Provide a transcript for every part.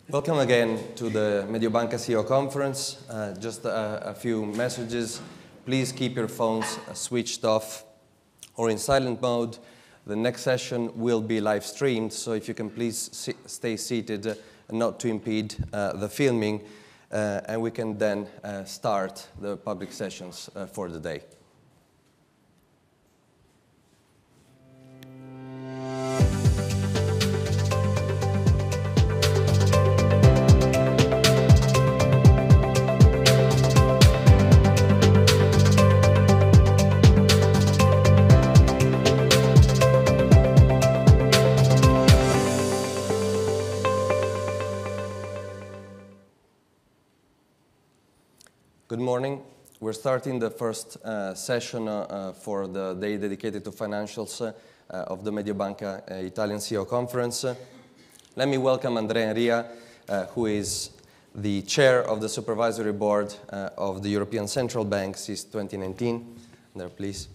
Welcome again to the Mediobanca CEO conference. Just a few messages. Please keep your phones switched off or in silent mode. The next session will be live streamed, so if you can please stay seated not to impede the filming, and we can then start the public sessions for the day. Good morning. We're starting the first session for the day dedicated to financials of the Mediobanca Italian CEO Conference. Let me welcome Andrea Enria, who is the chair of the supervisory board of the European Central Bank since 2019. There, please.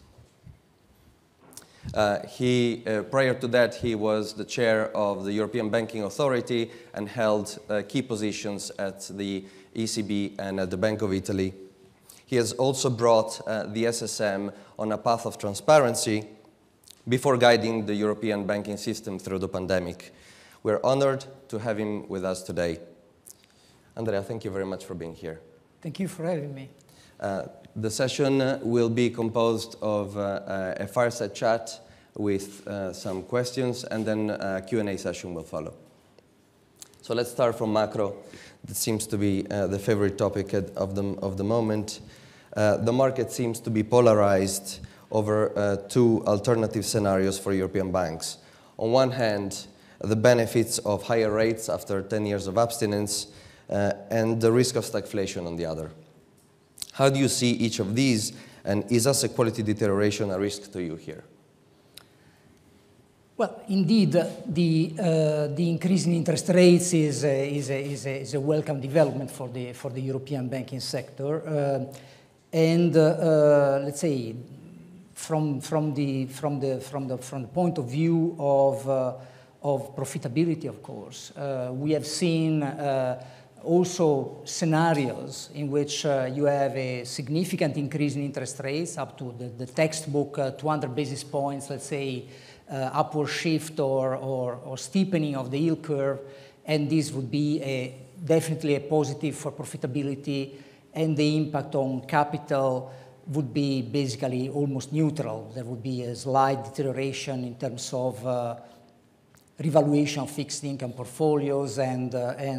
Prior to that, he was the chair of the European Banking Authority and held key positions at the ECB and at the Bank of Italy. He has also brought the SSM on a path of transparency before guiding the European banking system through the pandemic. We're honored to have him with us today. Andrea, thank you very much for being here. Thank you for having me. The session will be composed of a fireside chat with some questions, and then a Q&A session will follow. So let's start from macro. That seems to be the favorite topic of the moment. The market seems to be polarized over two alternative scenarios for European banks. On one hand, the benefits of higher rates after 10 years of abstinence, and the risk of stagflation on the other. How do you see each of these, and is asset quality deterioration a risk to you here? Well, indeed, the increase in interest rates is a welcome development for the European banking sector, and let's say from the point of view of profitability, of course, we have seen also scenarios in which you have a significant increase in interest rates up to the textbook 200 basis points, let's say. Upward shift or steepening of the yield curve, and this would be definitely a positive for profitability, and the impact on capital would be basically almost neutral. There would be a slight deterioration in terms of revaluation of fixed income portfolios and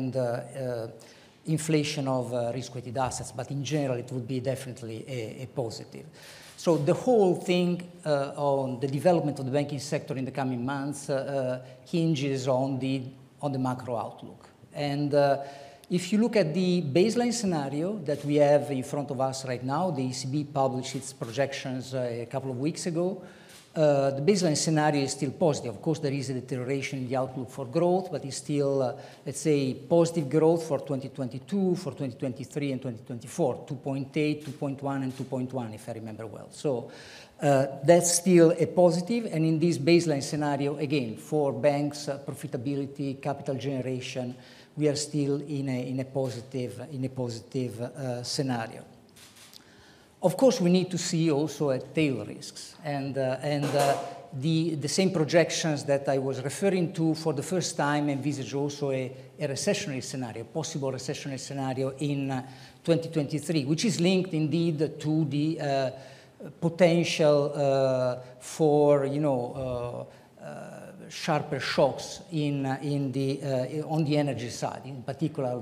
inflation of risk-weighted assets, but in general it would be definitely a positive. So the whole thing on the development of the banking sector in the coming months hinges on the macro outlook. And if you look at the baseline scenario that we have in front of us right now, the ECB published its projections a couple of weeks ago. The baseline scenario is still positive. Of course, there is a deterioration in the outlook for growth, but it's still, let's say, positive growth for 2022, for 2023, and 2024, 2.8, 2.1, and 2.1, if I remember well. So that's still a positive, and in this baseline scenario, again, for banks, profitability, capital generation, we are still in a positive scenario. Of course, we need to see also at tail risks, and the same projections that I was referring to for the first time envisage also a recessionary scenario, possible recessionary scenario in 2023, which is linked indeed to the potential for sharper shocks on the energy side, in particular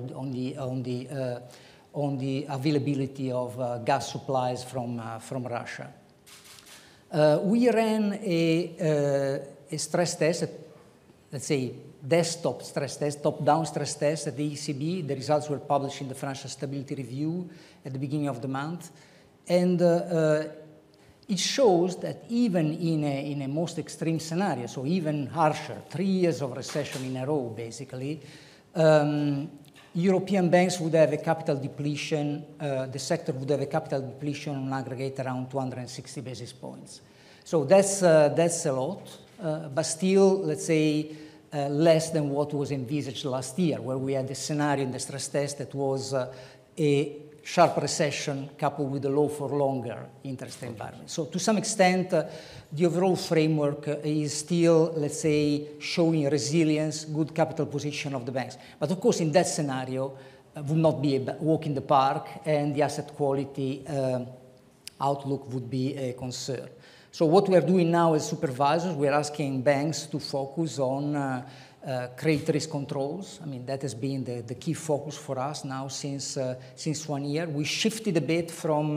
on the availability of gas supplies from Russia. We ran a stress test, let's say desktop stress test, top-down stress test at the ECB. The results were published in the Financial Stability Review at the beginning of the month. And it shows that even in a most extreme scenario, so even harsher, 3 years of recession in a row, basically, European banks would have a capital depletion, the sector would have a capital depletion on aggregate around 260 basis points. So that's a lot, but still, let's say, less than what was envisaged last year, where we had a scenario in the stress test that was a sharp recession coupled with a low for longer interest environment. So to some extent, the overall framework is still, let's say, showing resilience, good capital position of the banks. But of course, in that scenario, would not be a walk in the park, and the asset quality outlook would be a concern. So what we are doing now as supervisors, we are asking banks to focus on credit risk controls. I mean, that has been the key focus for us now since 1 year. We shifted a bit from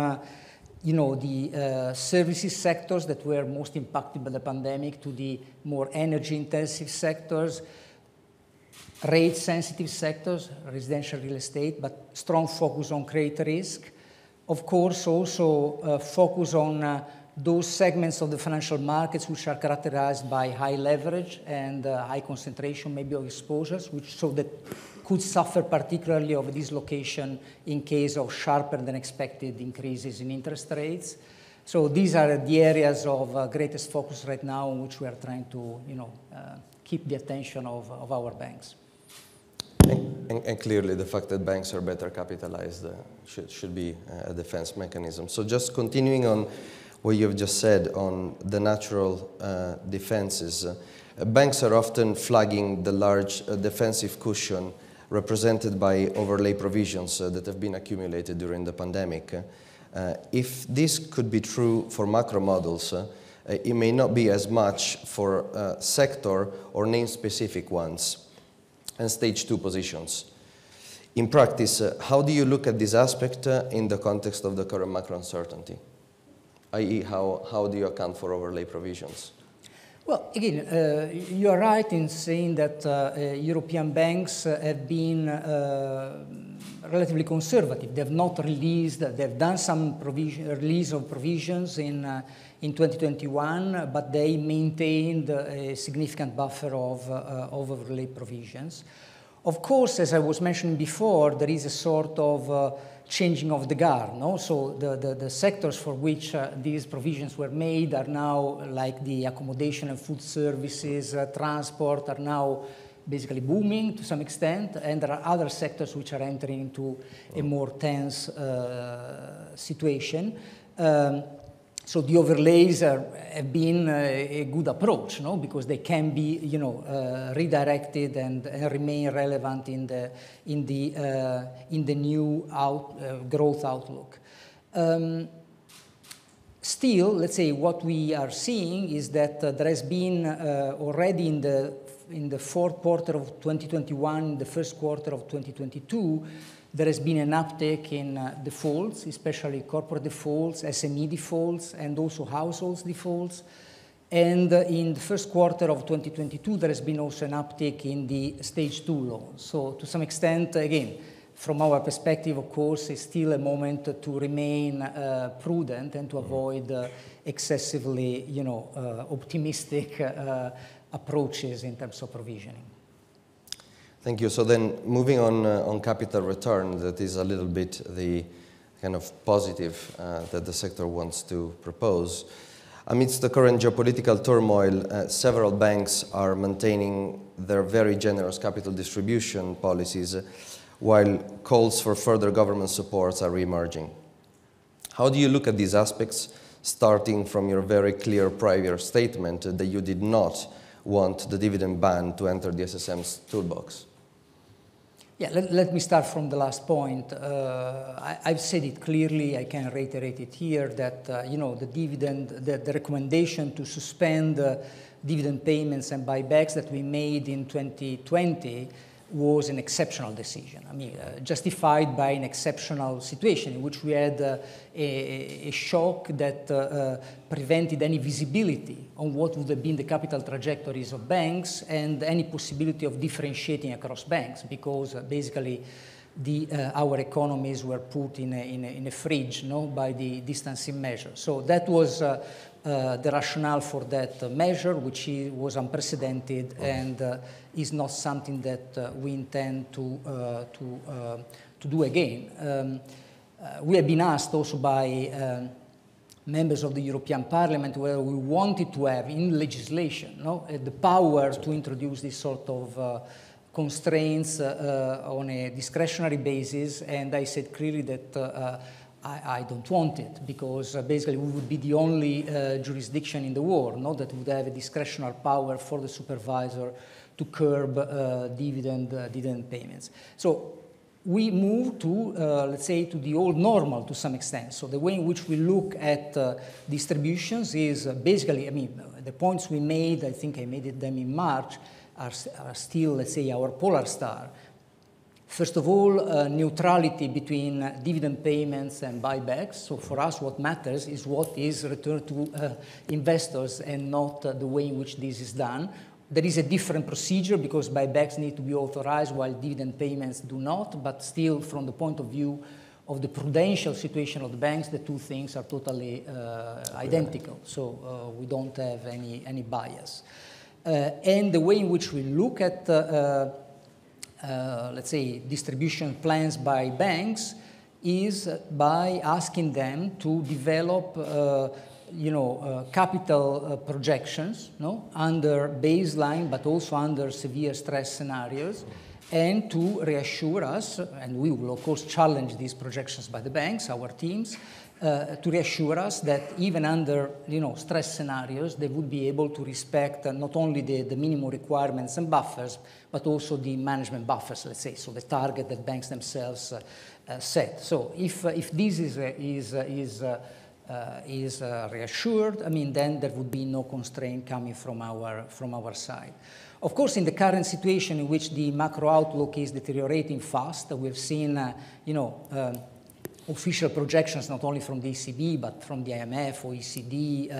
the services sectors that were most impacted by the pandemic to the more energy-intensive sectors, rate-sensitive sectors, residential real estate, but strong focus on credit risk. Of course, also focus on those segments of the financial markets which are characterized by high leverage and high concentration, maybe of exposures, so that could suffer particularly of dislocation in case of sharper than expected increases in interest rates. So these are the areas of greatest focus right now on which we are trying to, keep the attention of our banks. And clearly, the fact that banks are better capitalized should be a defense mechanism. So just continuing on what you've just said on the natural defenses, banks are often flagging the large defensive cushion represented by overlay provisions that have been accumulated during the pandemic. If this could be true for macro models, it may not be as much for sector or name-specific ones and stage 2 positions. In practice, how do you look at this aspect in the context of the current macro uncertainty? i.e., how do you account for overlay provisions? Well, again, you are right in saying that European banks have been relatively conservative. They have not released, they've done some release of provisions in 2021, but they maintained a significant buffer of overlay provisions. Of course, as I was mentioning before, there is a sort of changing of the guard. No? So the sectors for which these provisions were made are now, like the accommodation and food services, transport, are now basically booming to some extent, and there are other sectors which are entering into a more tense situation. So the overlays have been a good approach, no? Because they can be, redirected and remain relevant in the new growth outlook. Still, let's say what we are seeing is that there has been already in the fourth quarter of 2021, the first quarter of 2022. There has been an uptick in defaults, especially corporate defaults, SME defaults, and also households defaults. And in the first quarter of 2022, there has been also an uptick in the stage 2 loans. So to some extent, again, from our perspective, of course, it's still a moment to remain prudent and to avoid excessively, optimistic approaches in terms of provisioning. Thank you. So then moving on capital return, that is a little bit the kind of positive that the sector wants to propose. Amidst the current geopolitical turmoil, several banks are maintaining their very generous capital distribution policies, while calls for further government supports are re-emerging. How do you look at these aspects, starting from your very clear prior statement that you did not want the dividend ban to enter the SSM's toolbox? Yeah, let me start from the last point. I've said it clearly, I can reiterate it here, that the dividend, the recommendation to suspend dividend payments and buybacks that we made in 2020 was an exceptional decision. I mean, justified by an exceptional situation in which we had a shock that prevented any visibility on what would have been the capital trajectories of banks and any possibility of differentiating across banks, because basically our economies were put in a fridge, by the distancing measure. So that was the rationale for that measure, which was unprecedented and is not something that we intend to do again. We have been asked also by members of the European Parliament, where we wanted to have in legislation the power to introduce this sort of constraints on a discretionary basis, and I said clearly that I don't want it, because basically we would be the only jurisdiction in the world that would have a discretionary power for the supervisor to curb dividend payments. So we move to, let's say, to the old normal to some extent. So the way in which we look at distributions is basically, I mean, the points we made, I think I made them in March, are still, let's say, our polar star. First of all, neutrality between dividend payments and buybacks. So for us, what matters is what is returned to investors and not the way in which this is done. There is a different procedure because buybacks need to be authorized while dividend payments do not, but still from the point of view of the prudential situation of the banks, the two things are totally identical. So we don't have any bias. And the way in which we look at let's say, distribution plans by banks is by asking them to develop, capital projections, under baseline, but also under severe stress scenarios, and to reassure us, and we will of course challenge these projections by the banks, our teams, to reassure us that even under stress scenarios, they would be able to respect not only the minimum requirements and buffers, but also the management buffers, let's say, so the target that banks themselves set. So if this is reassured, I mean, then there would be no constraint coming from our side. Of course, in the current situation in which the macro outlook is deteriorating fast, we've seen, official projections not only from the ECB but from the IMF, OECD,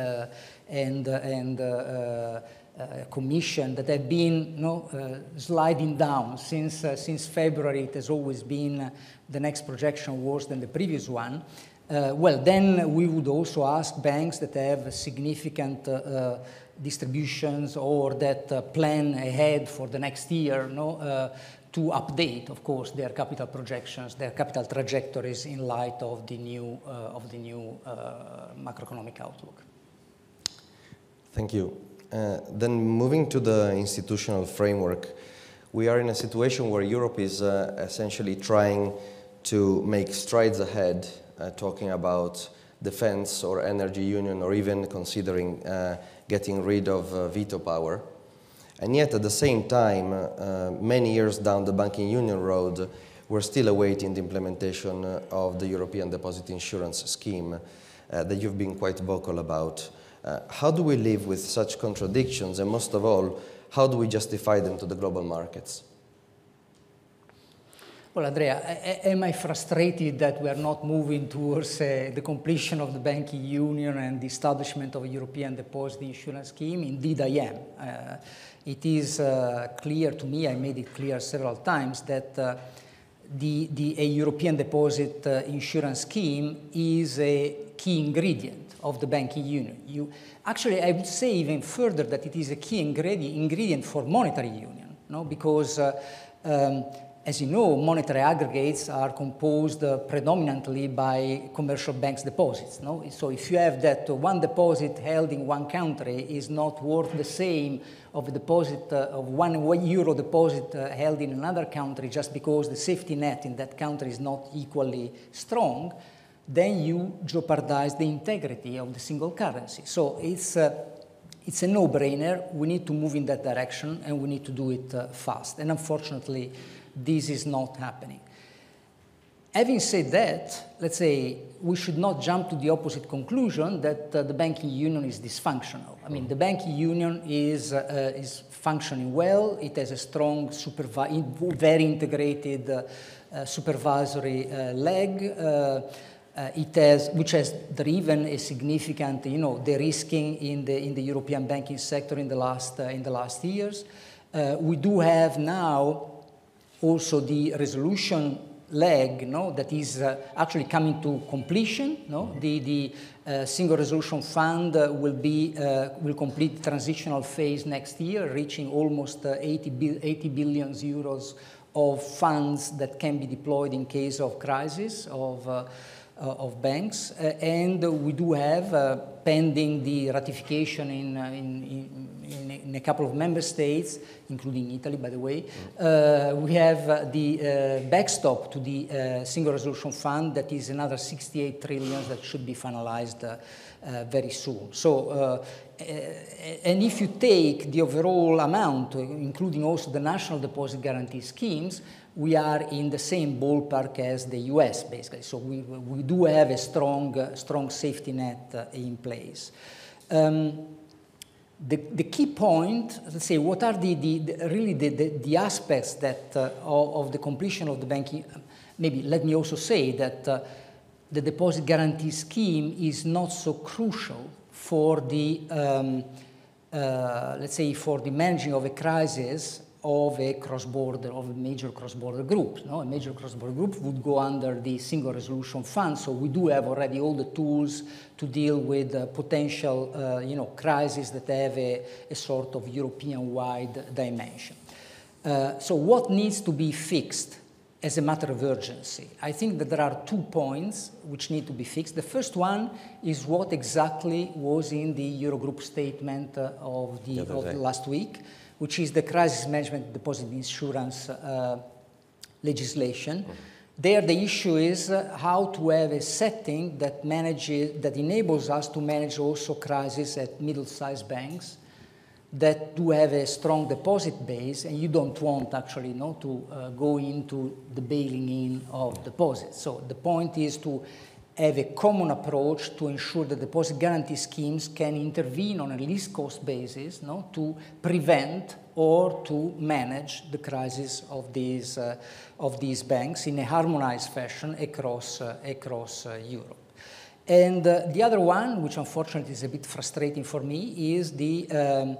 and Commission that have been sliding down since February. It has always been the next projection worse than the previous one. Well, then we would also ask banks that have significant distributions or that plan ahead for the next year to update, of course, their capital projections, their capital trajectories in light of the new macroeconomic outlook. Thank you. Then moving to the institutional framework, we are in a situation where Europe is essentially trying to make strides ahead, talking about defense or energy union, or even considering getting rid of veto power. And yet, at the same time, many years down the banking union road, we're still awaiting the implementation of the European Deposit Insurance Scheme that you've been quite vocal about. How do we live with such contradictions, and most of all, how do we justify them to the global markets? Well, Andrea, am I frustrated that we are not moving towards the completion of the banking union and the establishment of a European Deposit Insurance Scheme? Indeed, I am. It is clear to me, I made it clear several times, that a European Deposit Insurance Scheme is a key ingredient of the banking union. Actually, I would say even further that it is a key ingredient for monetary union, because as you know, monetary aggregates are composed predominantly by commercial banks' deposits. So if you have that one deposit held in one country is not worth the same of a deposit of €1 deposit held in another country just because the safety net in that country is not equally strong, then you jeopardize the integrity of the single currency. So it's a no-brainer. We need to move in that direction, and we need to do it fast. And unfortunately, this is not happening. Having said that, let's say we should not jump to the opposite conclusion that the banking union is dysfunctional. I mean, the banking union is functioning well. It has a strong, very integrated supervisory leg. Which has driven a significant, de-risking in the European banking sector in the last years. We do have now also the resolution leg, that is actually coming to completion. The Single Resolution Fund will complete the transitional phase next year, reaching almost 80 billion euros of funds that can be deployed in case of crisis, of of banks, and we do have, pending the ratification in a couple of member states, including Italy, by the way, we have the backstop to the Single Resolution Fund that is another 68 trillion that should be finalized very soon. So, and if you take the overall amount, including also the national deposit guarantee schemes, we are in the same ballpark as the US, basically. So we do have a strong safety net in place. The key point, let's say, what are the aspects that of the completion of the banking? Maybe let me also say that the deposit guarantee scheme is not so crucial for the, let's say, for the managing of a crisis of a cross-border, of a major cross-border group. No? A major cross-border group would go under the Single Resolution Fund, so we do have already all the tools to deal with potential, crises that have a sort of European-wide dimension. So what needs to be fixed as a matter of urgency? I think that there are 2 points which need to be fixed. The first one is what exactly was in the Eurogroup statement of the last week, which is the crisis management deposit insurance legislation. There the issue is how to have a setting that enables us to manage also crises at middle-sized banks that do have a strong deposit base, and you don't want actually to go into the bailing in of deposits. So the point is to have a common approach to ensure that deposit guarantee schemes can intervene on a least cost basis to prevent or to manage the crisis of these banks in a harmonized fashion across Europe. And the other one, which unfortunately is a bit frustrating for me, is the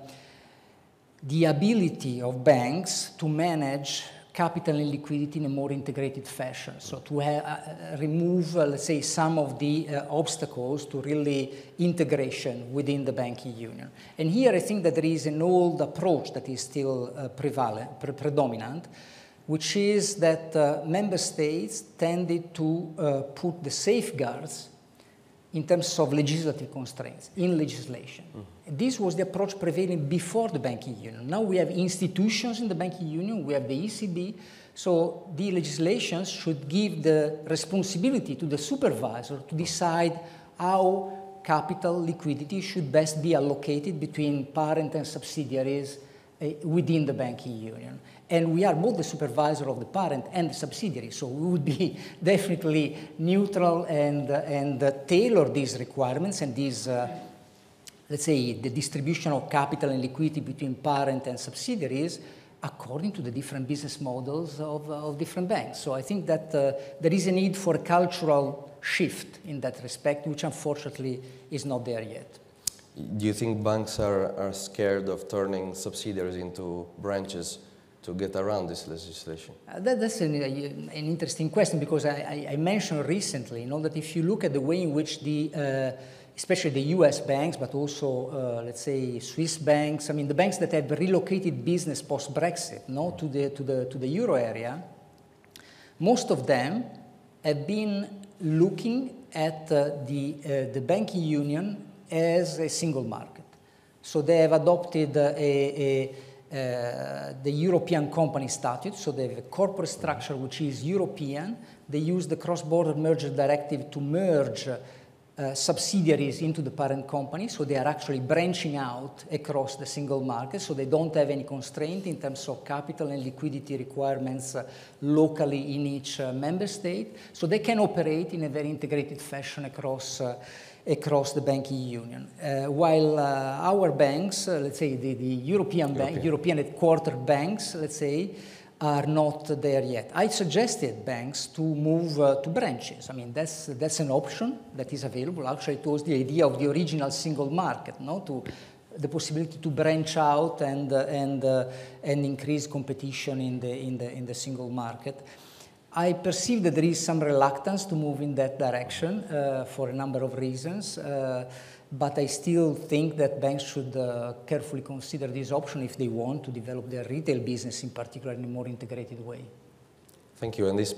ability of banks to manage capital and liquidity in a more integrated fashion. So to remove, let's say, some of the obstacles to really integration within the banking union. And here I think that there is an old approach that is still predominant, which is that member states tended to put the safeguards in terms of legislative constraints, in legislation. This was the approach prevailing before the banking union. Now we have institutions in the banking union, we have the ECB, so the legislation should give the responsibility to the supervisor to decide how capital liquidity should best be allocated between parent and subsidiaries within the banking union. And we are both the supervisor of the parent and the subsidiary, so we would be definitely neutral and tailor these requirements and these, let's say, the distribution of capital and liquidity between parent and subsidiaries according to the different business models of different banks. So I think that there is a need for a cultural shift in that respect, which unfortunately is not there yet. Do you think banks are scared of turning subsidiaries into branches to get around this legislation? That's an interesting question, because I mentioned recently that if you look at the way in which especially the US banks, but also, let's say, Swiss banks, I mean, the banks that have relocated business post-Brexit to the euro area, most of them have been looking at the banking union as a single market. So they have adopted the European company statute, so they have a corporate structure which is European. They use the cross-border merger directive to merge subsidiaries into the parent company, so they are actually branching out across the single market, so they don't have any constraint in terms of capital and liquidity requirements locally in each member state, so they can operate in a very integrated fashion across the banking union. While our banks, let's say the European headquartered banks, let's say, are not there yet. I suggested banks to move to branches. I mean, that's an option that is available. Actually, it was the idea of the original single market, to the possibility to branch out and increase competition in the single market. I perceive that there is some reluctance to move in that direction for a number of reasons, but I still think that banks should carefully consider this option if they want to develop their retail business in particular in a more integrated way. Thank you. And this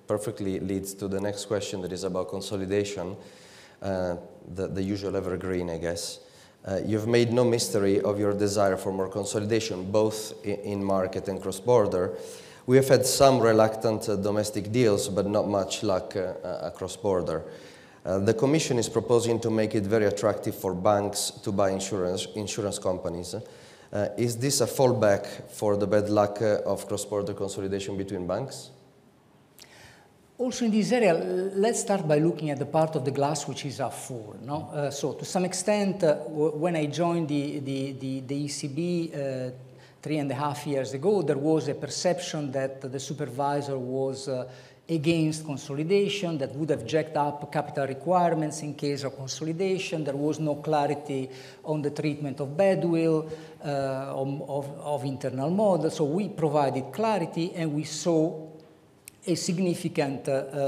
perfectly leads to the next question that is about consolidation, the usual evergreen, I guess. You've made no mystery of your desire for more consolidation, both in market and cross-border. We have had some reluctant domestic deals, but not much luck across border. The Commission is proposing to make it very attractive for banks to buy insurance companies. Is this a fallback for the bad luck of cross-border consolidation between banks? Also in this area, let's start by looking at the part of the glass which is half full. No? So to some extent, when I joined the ECB 3.5 years ago, there was a perception that the supervisor was against consolidation, that would have jacked up capital requirements in case of consolidation. There was no clarity on the treatment of badwill, of internal models. So we provided clarity, and we saw a significant,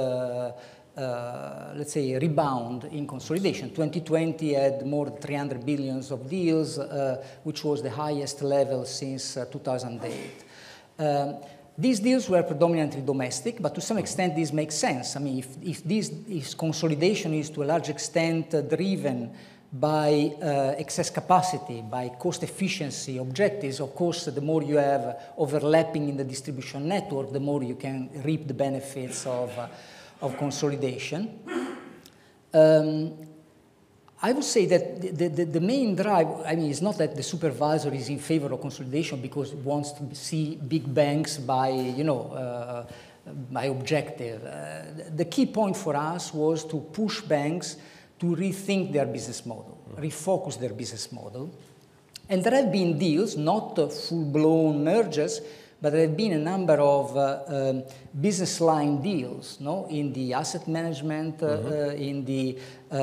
let's say, rebound in consolidation. 2020 had more than 300 billion of deals, which was the highest level since 2008. These deals were predominantly domestic, but to some extent this makes sense. I mean, if consolidation is to a large extent driven by excess capacity, by cost efficiency objectives, of course, the more you have overlapping in the distribution network, the more you can reap the benefits of consolidation. I would say that the main drive, I mean, it's not that the supervisor is in favor of consolidation because he wants to see big banks by, you know, by objective. The key point for us was to push banks to rethink their business model, refocus their business model. And there have been deals, not full-blown mergers, but there have been a number of business line deals, no, in the asset management, in the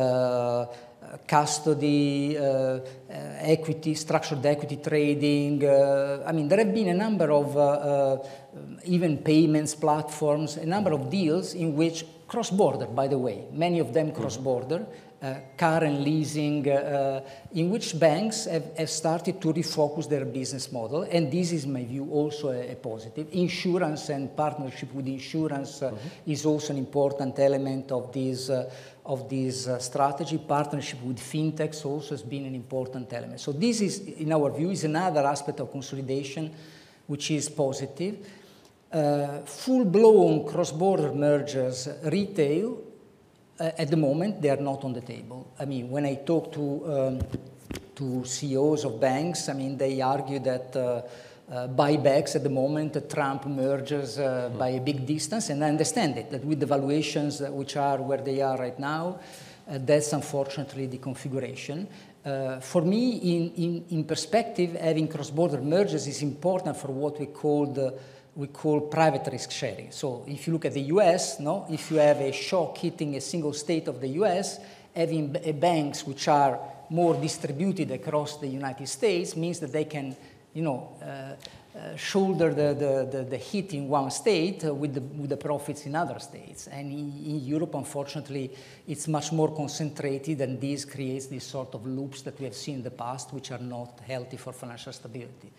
custody, equity, structured equity trading. I mean, there have been a number of even payments platforms, a number of deals in which cross-border, by the way, many of them cross-border, car and leasing, in which banks have started to refocus their business model, and this is, in my view, also a positive. Insurance and partnership with insurance is also an important element of this strategy. Partnership with fintechs also has been an important element. So this is, in our view, is another aspect of consolidation which is positive. Full-blown cross-border mergers, retail, at the moment, they are not on the table. I mean, when I talk to CEOs of banks, I mean, they argue that buybacks at the moment trump mergers by a big distance, and I understand it, that with the valuations which are where they are right now, that's unfortunately the configuration. For me, in perspective, having cross-border mergers is important for what we call private risk sharing. So if you look at the US, no, if you have a shock hitting a single state of the US, having banks which are more distributed across the United States means that they can, you know, shoulder the hit in one state with the profits in other states. And in Europe, unfortunately, it's much more concentrated, and this creates these sort of loops that we have seen in the past, which are not healthy for financial stability.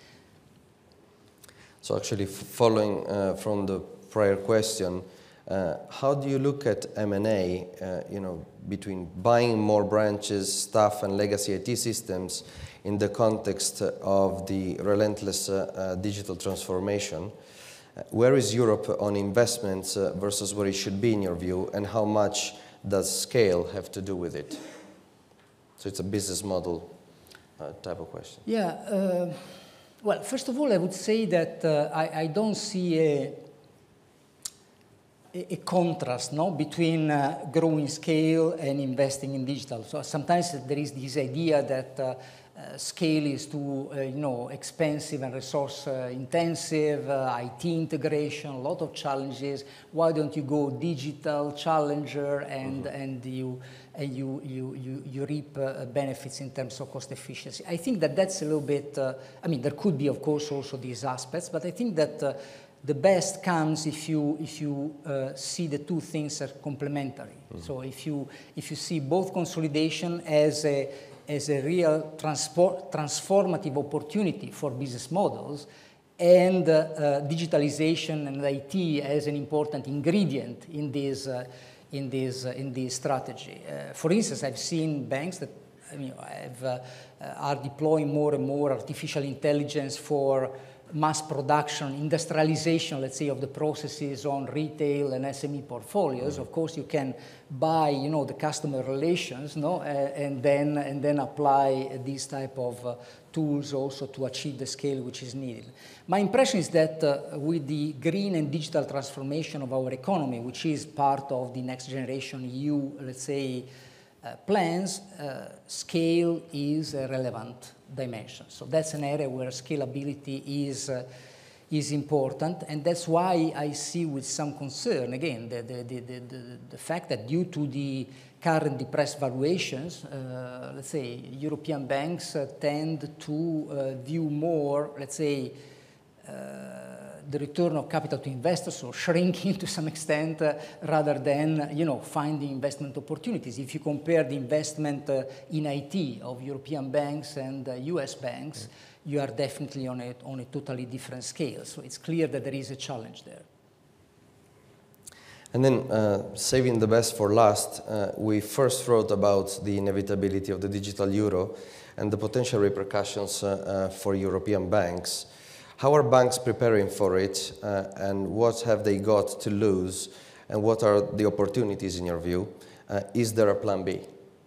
So actually, following from the prior question, how do you look at M&A, you know, between buying more branches, staff, and legacy IT systems in the context of the relentless digital transformation? Where is Europe on investments versus where it should be in your view, and how much does scale have to do with it? So it's a business model type of question. Yeah. Well, first of all, I would say that I don't see a contrast, no, between growing scale and investing in digital. So sometimes there is this idea that scale is too, you know, expensive and resource intensive, IT integration, a lot of challenges. Why don't you go digital challenger and you reap benefits in terms of cost efficiency? I think that that's a little bit. I mean, there could be, of course, also these aspects, but I think that the best comes if you see the two things are complementary. So if you see both consolidation as a real transformative opportunity for business models, and digitalization and IT as an important ingredient in this strategy. For instance, I've seen banks that are deploying more and more artificial intelligence for mass production, industrialization, let's say, of the processes on retail and SME portfolios. Of course, you can buy, the customer relations, and then apply these type of tools also to achieve the scale which is needed. My impression is that with the green and digital transformation of our economy, which is part of the Next Generation EU, let's say, plans, scale is a relevant dimension. So that's an area where scalability is important, and that's why I see with some concern, again, the fact that due to the current depressed valuations, let's say, European banks tend to view more, let's say, the return of capital to investors, or shrinking to some extent, rather than finding investment opportunities. If you compare the investment in IT of European banks and US banks, you are definitely on a totally different scale. So it's clear that there is a challenge there. And then, saving the best for last, we first wrote about the inevitability of the digital euro and the potential repercussions for European banks. How are banks preparing for it, and what have they got to lose, and what are the opportunities in your view? Is there a plan B?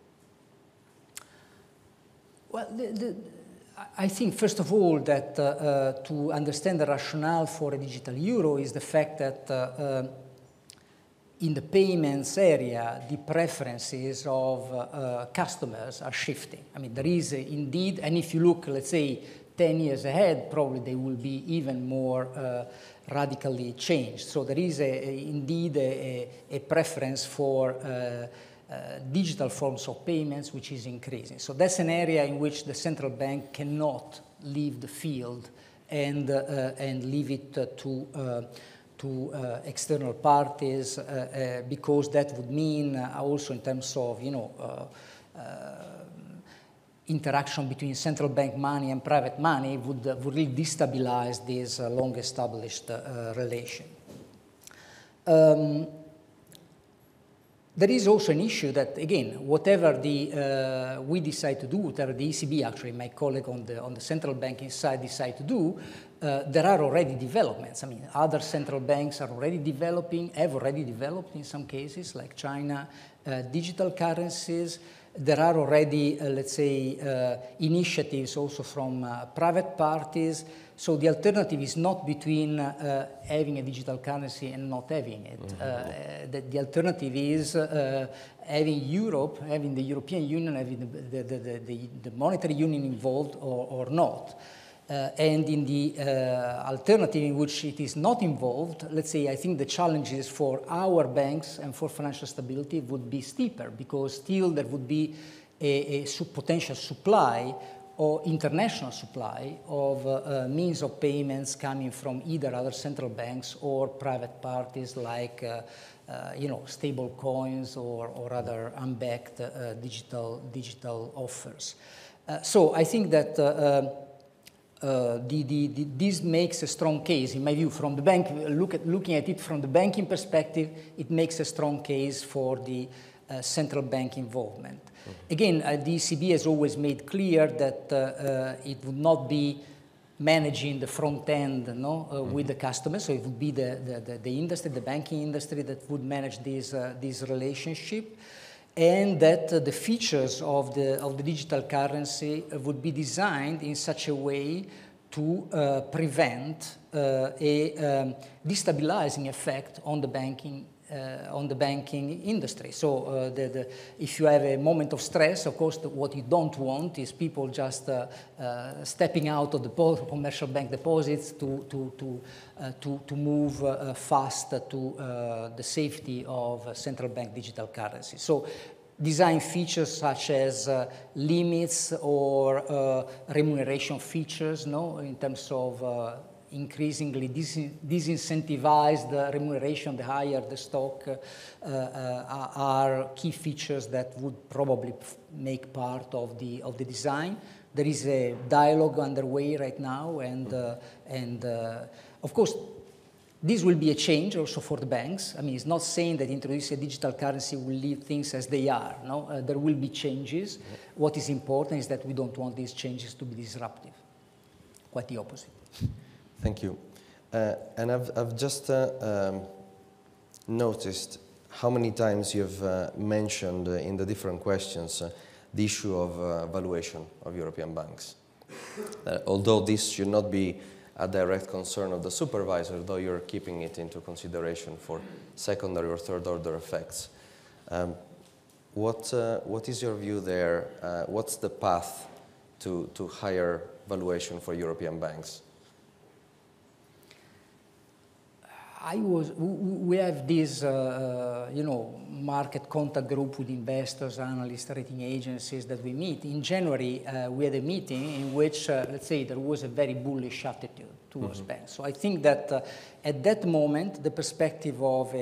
Well, I think, first of all, that to understand the rationale for a digital euro is the fact that in the payments area, the preferences of customers are shifting. I mean, there is indeed, and if you look, let's say, 10 years ahead, probably they will be even more radically changed. So there is indeed a preference for digital forms of payments, which is increasing. So that's an area in which the central bank cannot leave the field and leave it to external parties, because that would mean also in terms of interaction between central bank money and private money would really destabilize this long-established relation. There is also an issue that, again, whatever we decide to do, whatever the ECB, actually, my colleague on the central banking side decide to do, there are already developments. I mean, other central banks are already developing, have already developed in some cases, like China, digital currencies. There are already, let's say, initiatives also from private parties. So the alternative is not between having a digital currency and not having it. The alternative is having Europe, having the European Union, having the monetary union involved or not. And in the alternative in which it is not involved, let's say, I think the challenges for our banks and for financial stability would be steeper, because still there would be a potential supply or international supply of means of payments coming from either other central banks or private parties like stable coins or other unbacked digital offers. So I think that this makes a strong case, in my view, from the bank. Looking at it from the banking perspective, it makes a strong case for the central bank involvement. Again, the ECB has always made clear that it would not be managing the front end with the customers, so it would be the industry, the banking industry, that would manage this relationship, and that the features of the digital currency would be designed in such a way to prevent a destabilizing effect on the banking industry. So if you have a moment of stress, of course, what you don't want is people just stepping out of the commercial bank deposits to move fast to the safety of central bank digital currency. So design features such as limits or remuneration features, in terms of increasingly disincentivize the remuneration, the higher the stock, are key features that would probably make part of the design. There is a dialogue underway right now, and of course, this will be a change also for the banks. I mean, it's not saying that introducing a digital currency will leave things as they are. No, there will be changes. What is important is that we don't want these changes to be disruptive. Quite the opposite. Thank you. And I've just noticed how many times you've mentioned in the different questions the issue of valuation of European banks. Although this should not be a direct concern of the supervisor, though you're keeping it into consideration for secondary or third order effects. What is your view there? What's the path to higher valuation for European banks? We have this, market contact group with investors, analysts, rating agencies that we meet. In January, we had a meeting in which, let's say, there was a very bullish attitude towards banks. So I think that at that moment, the perspective of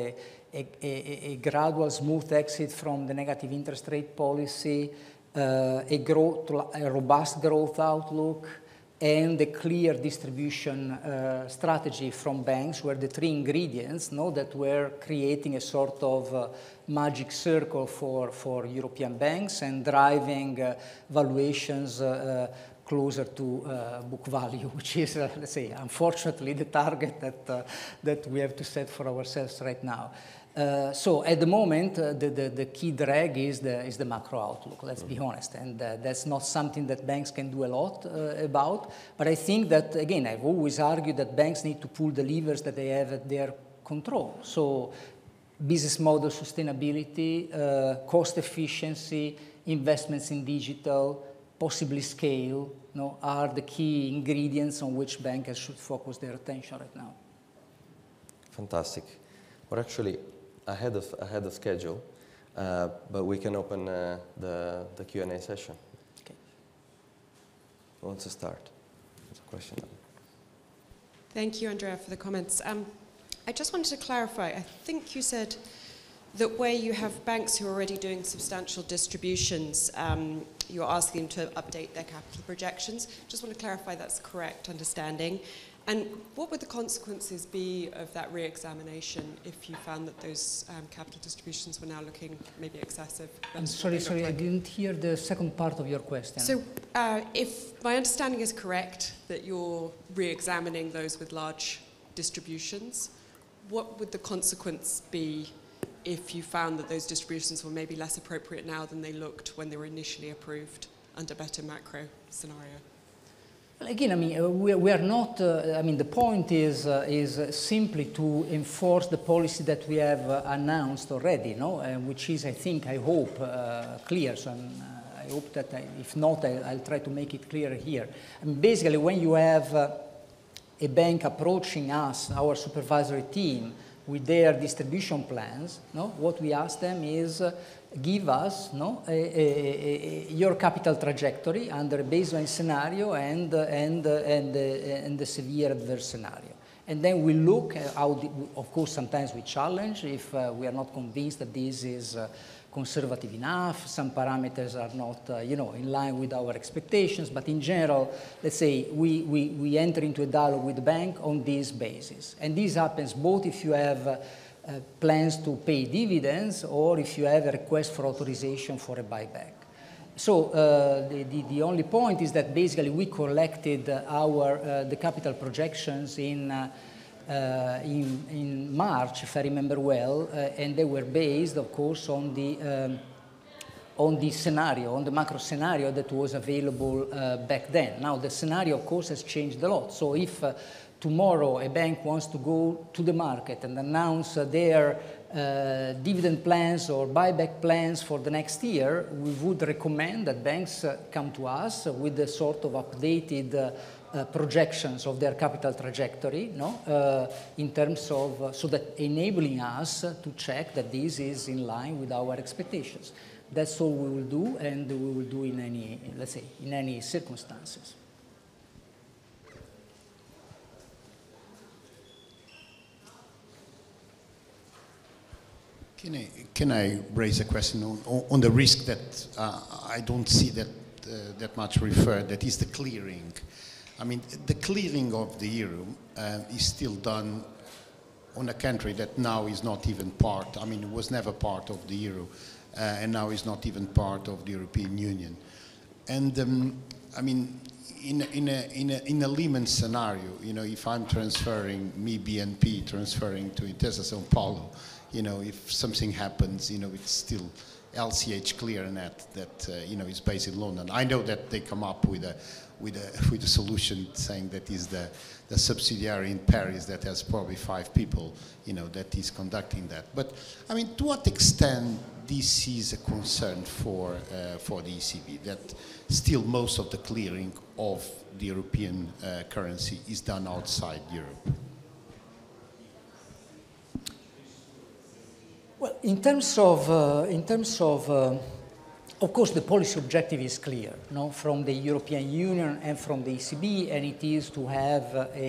a gradual, smooth exit from the negative interest rate policy, a robust growth outlook, and a clear distribution strategy from banks were the three ingredients that were creating a sort of magic circle for European banks and driving valuations closer to book value, which is, let's say, unfortunately the target that we have to set for ourselves right now. So at the moment, the key drag is the macro outlook, let's be honest. And that's not something that banks can do a lot about. But I think that, again, I've always argued that banks need to pull the levers that they have at their control. So business model sustainability, cost efficiency, investments in digital, possibly scale, are the key ingredients on which bankers should focus their attention right now. Fantastic. We're actually ahead of schedule, but we can open the Q&A session. Okay. Who wants to start? There's a question. Thank you, Andrea, for the comments. I just wanted to clarify. I think you said that where you have banks who are already doing substantial distributions, you're asking them to update their capital projections. Just want to clarify that's the correct understanding. And what would the consequences be of that re-examination if you found that those capital distributions were now looking maybe excessive? I'm sorry, I didn't hear the second part of your question. So if my understanding is correct, that you're re-examining those with large distributions, what would the consequence be if you found that those distributions were maybe less appropriate now than they looked when they were initially approved under better macro scenario? Again, I mean, we are not, the point is simply to enforce the policy that we have announced already, which is, I hope, clear. So I hope that, if not, I'll try to make it clearer here. I mean, basically, when you have a bank approaching us, our supervisory team, with their distribution plans, what we ask them is, give us your capital trajectory under a baseline scenario and the severe adverse scenario. And then we look at how, of course, sometimes we challenge if we are not convinced that this is conservative enough, some parameters are not in line with our expectations, but in general, let's say, we enter into a dialogue with the bank on this basis. And this happens both if you have plans to pay dividends or if you have a request for authorization for a buyback. So the only point is that basically we collected the capital projections in March, if I remember well, and they were based, of course, on the scenario, on the macro scenario that was available back then. Now the scenario, of course, has changed a lot. So if tomorrow a bank wants to go to the market and announce their dividend plans or buyback plans for the next year, we would recommend that banks come to us with the sort of updated projections of their capital trajectory, in terms of, so that enabling us to check that this is in line with our expectations. That's all we will do, and we will do in any, let's say, in any circumstances. Can I raise a question on the risk that I don't see that that much referred, that is the clearing. I mean, the clearing of the euro is still done on a country that now is not even part, I mean, it was never part of the euro, and now is not even part of the European Union. And I mean, in a Lehman scenario, you know, if I'm transferring, me BNP transferring to Intesa Sanpaolo, you know, if something happens, you know, it's still LCH Clearnet that, you know, is based in London. I know that they come up with a solution saying that is the subsidiary in Paris that has probably 5 people, you know, that is conducting that. But I mean, to what extent this is a concern for the ECB, that still most of the clearing of the European currency is done outside Europe? Well, in terms of course, the policy objective is clear, no, from the European Union and from the ECB, and it is to have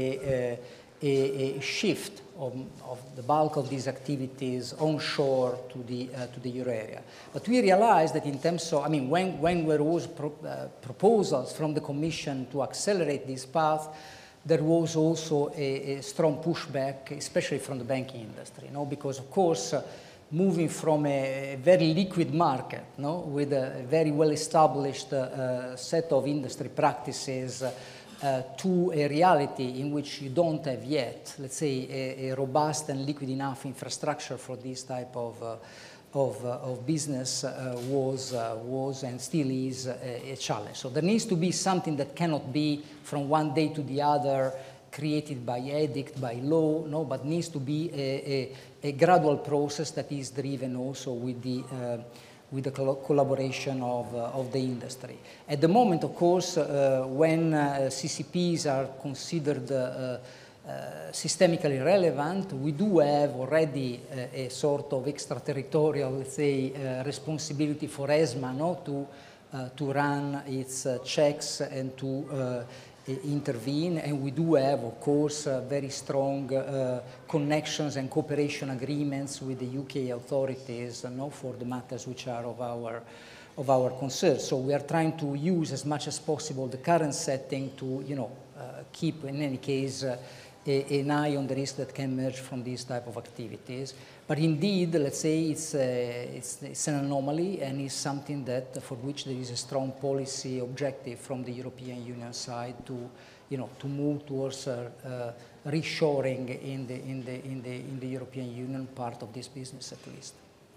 a shift of the bulk of these activities onshore to the euro area. But we realized that in terms of, I mean, when there was proposals from the Commission to accelerate this path, there was also a strong pushback, especially from the banking industry, no, because of course, moving from a very liquid market, no, with a very well-established set of industry practices to a reality in which you don't have yet, let's say, a robust and liquid enough infrastructure for this type of business was and still is a challenge. So there needs to be something that cannot be from one day to the other created by edict, by law, no, but needs to be a gradual process that is driven also with the collaboration of the industry. At the moment, of course, when CCPs are considered systemically relevant, we do have already a sort of extraterritorial, let's say, responsibility for ESMA, no, to run its checks and to intervene, and we do have, of course, very strong connections and cooperation agreements with the UK authorities, for the matters which are of our concern. So we are trying to use as much as possible the current setting to, keep, in any case, an eye on the risk that can emerge from these type of activities. But indeed, let's say it's an anomaly, and is something that for which there is a strong policy objective from the European Union side to move towards reshoring in the European Union part of this business, at least.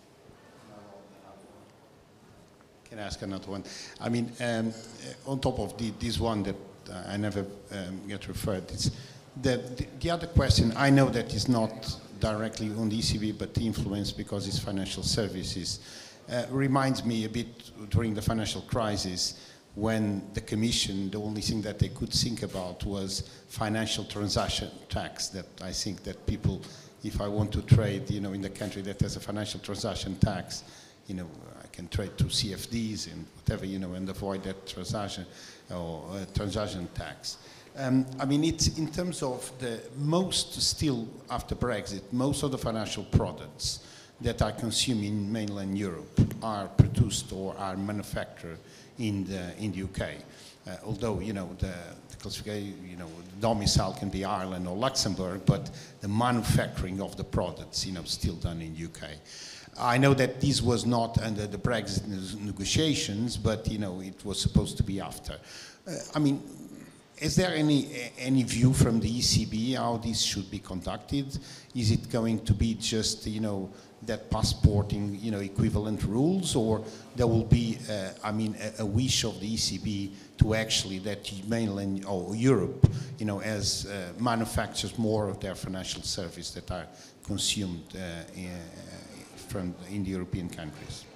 Can I ask another one? I mean, on top of this one that I never get referred, it's the other question. I know that is not directly on the ECB, but influenced because it's financial services. Reminds me a bit during the financial crisis when the Commission, the only thing that they could think about was financial transaction tax. That I think that people, if I want to trade, in the country that has a financial transaction tax, I can trade to CFDs and whatever, and avoid that transaction or transaction tax. I mean, it's in terms of the most still after Brexit, most of the financial products that are consumed in mainland Europe are produced or are manufactured in the UK. Although, the classification, the domicile can be Ireland or Luxembourg, but the manufacturing of the products, still done in UK. I know that this was not under the Brexit negotiations, but, it was supposed to be after. I mean, is there any view from the ECB how this should be conducted? Is it going to be just, that passporting, equivalent rules, or there will be, a wish of the ECB to actually that mainland or Europe, as manufactures more of their financial services that are consumed in the European countries?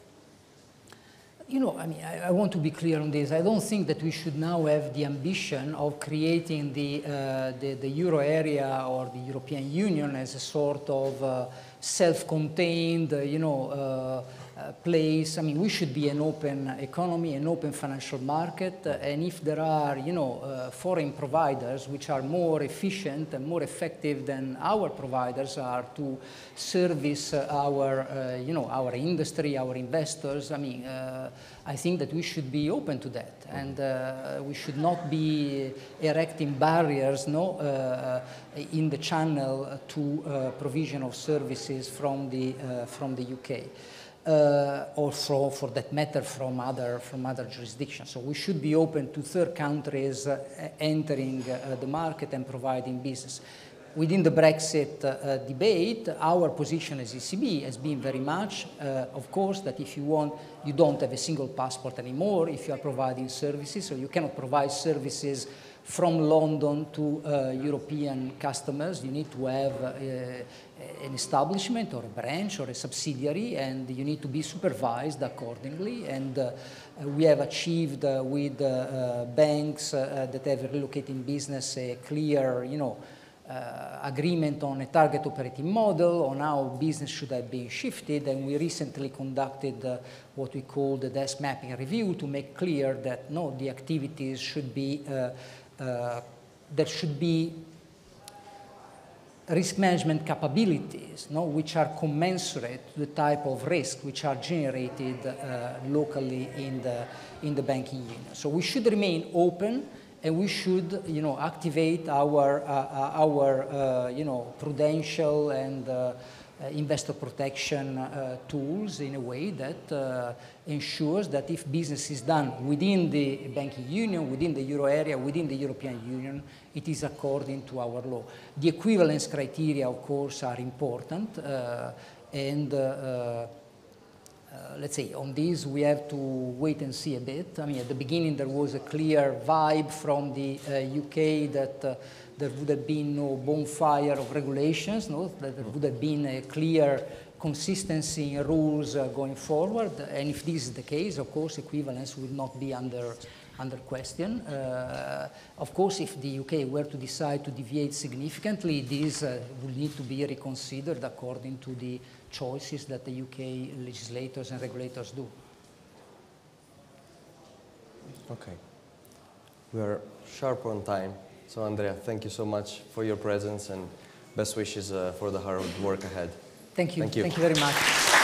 I want to be clear on this. I don't think that we should now have the ambition of creating the euro area or the European Union as a sort of self-contained, place. I mean, we should be an open economy, an open financial market, and if there are, foreign providers which are more efficient and more effective than our providers are to service our, our industry, our investors, I mean, I think that we should be open to that, and we should not be erecting barriers, in the channel to provision of services from the UK. Or for that matter from other jurisdictions. So we should be open to third countries entering the market and providing business. Within the Brexit debate, our position as ECB has been very much, of course, that if you want, you don't have a single passport anymore if you are providing services, so you cannot provide services from London to European customers. You need to have an establishment or a branch or a subsidiary, and you need to be supervised accordingly. And we have achieved with banks that have relocating business a clear, agreement on a target operating model, on how business should have been shifted, and we recently conducted what we call the desk mapping review to make clear that the activities should be there should be risk management capabilities, which are commensurate to the type of risk which are generated locally in the banking union. So we should remain open, and we should, activate our prudential and investor protection tools in a way that ensures that if business is done within the banking union, within the euro area, within the European Union, it is according to our law. The equivalence criteria, of course, are important, and let's say on this we have to wait and see a bit. I mean, at the beginning there was a clear vibe from the UK that there would have been no bonfire of regulations, that there would have been a clear consistency in rules going forward. And if this is the case, of course, equivalence will not be under question. Of course, if the UK were to decide to deviate significantly, this will need to be reconsidered according to the choices that the UK legislators and regulators do. Okay. We are sharp on time. So, Andrea, thank you so much for your presence, and best wishes for the hard work ahead. Thank you. Thank you. Thank you very much.